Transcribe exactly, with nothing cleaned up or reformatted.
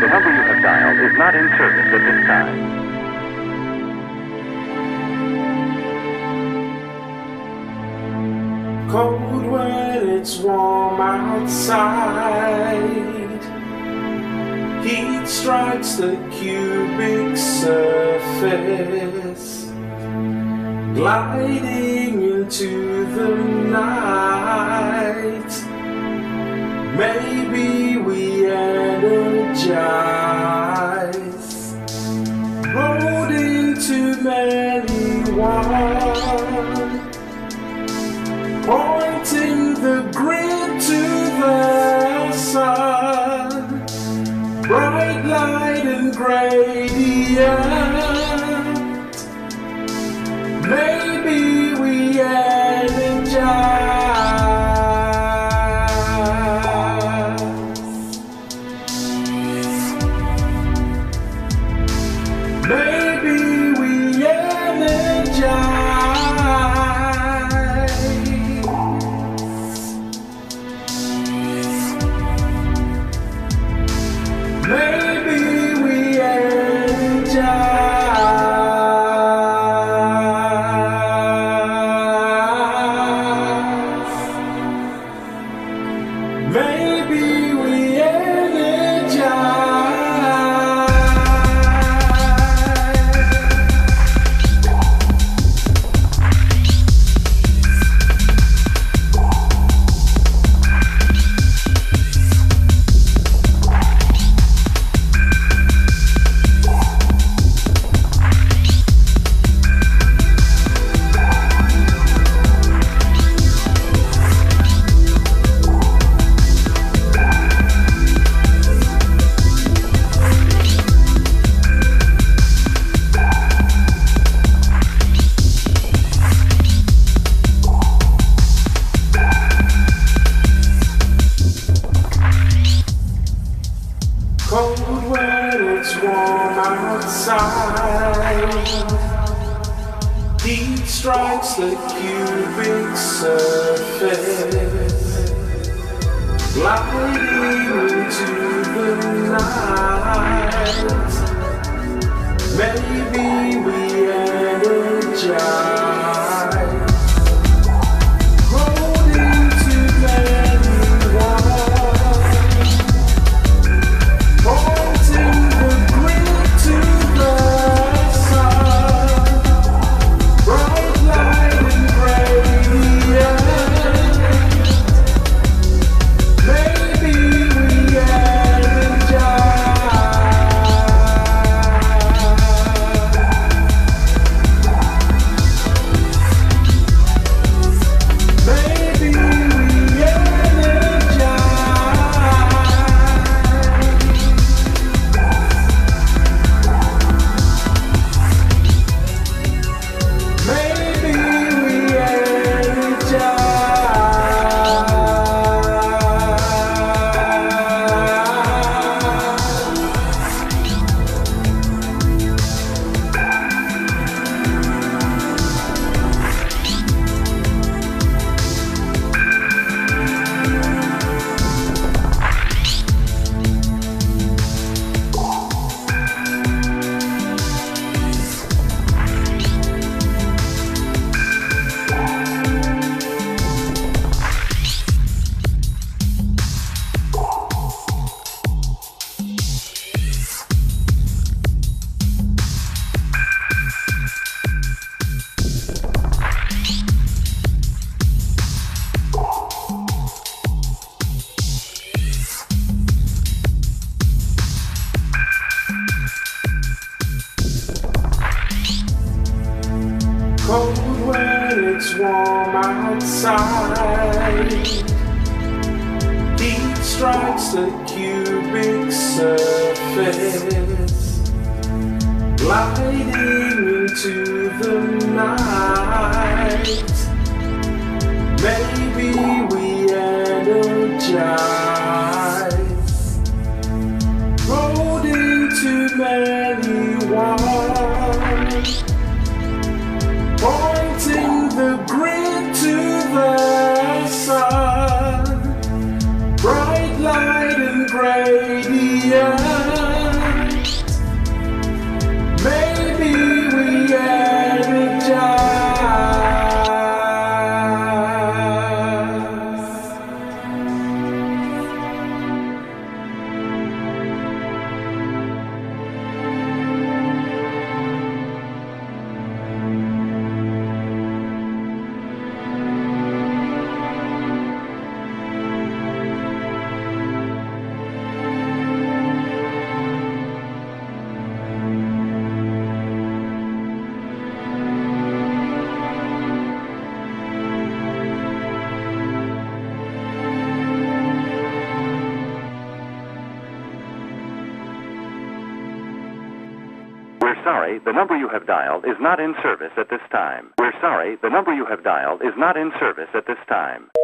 The number you have dialed is not in service at this time. Cold when it's warm outside, heat strikes the cubic surface, gliding into the night. Maybe we energize, rolled into many one, pointing the grid to the sun, bright light and gradient. Maybe we energize. Maybe we energize. Maybe we energize. Maybe we cold when it's warm outside, heat strikes the cubic surface, gliding into the night. Maybe we energize, rolled into many waters, pointing the grid to the sun, bright light and gradient. Maybe we Cold when it's warm outside, heat strikes the cubic surface, gliding into the night. Maybe we energize, rolled into many waters, pointing the grid to the sun, bright light and gradient. We're sorry, the number you have dialed is not in service at this time. We're sorry, the number you have dialed is not in service at this time.